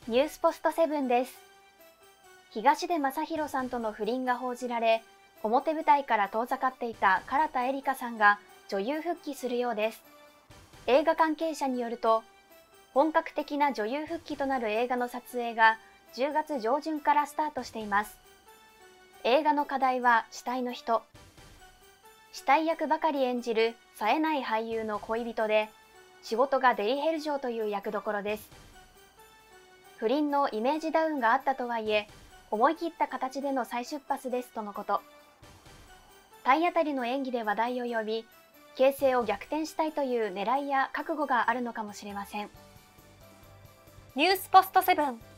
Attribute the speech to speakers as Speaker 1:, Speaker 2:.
Speaker 1: ニュースポストセブンです。東出昌大さんとの不倫が報じられ、表舞台から遠ざかっていた唐田エリカさんが女優復帰するようです。映画関係者によると、本格的な女優復帰となる映画の撮影が10月上旬からスタートしています。映画の課題は死体の人。死体役ばかり演じる冴えない俳優の恋人で、仕事がデリヘル嬢という役どころです。不倫のイメージダウンがあったとはいえ、思い切った形での再出発ですとのこと。体当たりの演技で話題を呼び、形勢を逆転したいという狙いや覚悟があるのかもしれません。ニュースポストセブン。